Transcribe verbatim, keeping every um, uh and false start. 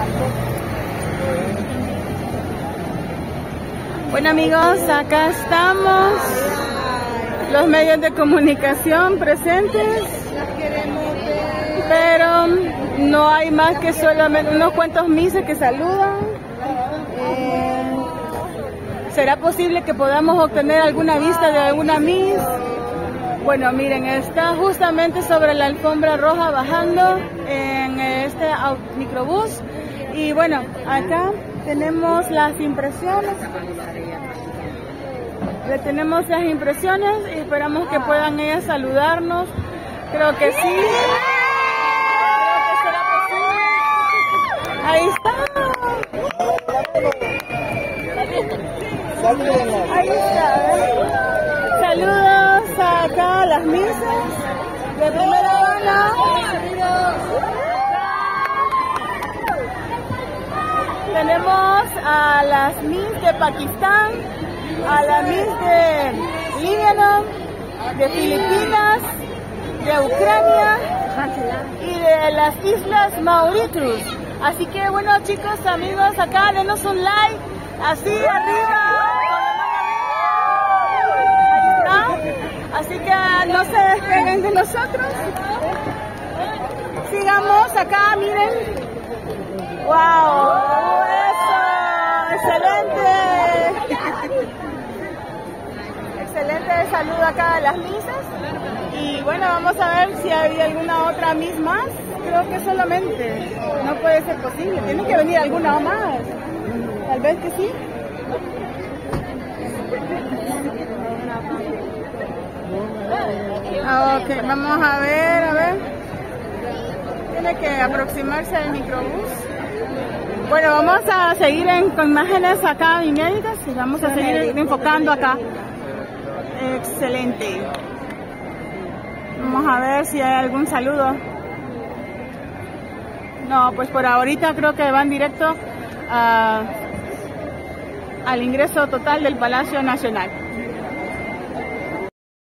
Bueno amigos, acá estamos, los medios de comunicación presentes, pero no hay más que solamente unos cuantos mises que saludan. Eh, ¿Será posible que podamos obtener alguna vista de alguna Miss? Bueno, miren, está justamente sobre la alfombra roja bajando en este microbús. Y bueno, acá tenemos las impresiones. Le tenemos las impresiones y esperamos que puedan ellas saludarnos. Creo que sí. Creo que será posible. Ahí está. Ahí está. Saludos acá a las misas de primera banda. Tenemos a las Miss de Pakistán, a la Miss de Líbano, de Filipinas, de Ucrania y de las Islas Mauritius. Así que bueno chicos, amigos, acá denos un like, así arriba. Así que no se despeguen de nosotros. Sigamos acá, miren. ¡Wow! ¡Eso! ¡Excelente! Excelente saludo acá a las misas. Y bueno, vamos a ver si hay alguna otra Miss más. Creo que solamente. No puede ser posible. Tiene que venir alguna más. Tal vez que sí. Ok, vamos a ver, a ver. Tiene que aproximarse al microbús. Bueno, vamos a seguir en, con imágenes acá inéditas y vamos a seguir enfocando acá. Excelente. Vamos a ver si hay algún saludo. No, pues por ahorita creo que van directo a, al ingreso total del Palacio Nacional.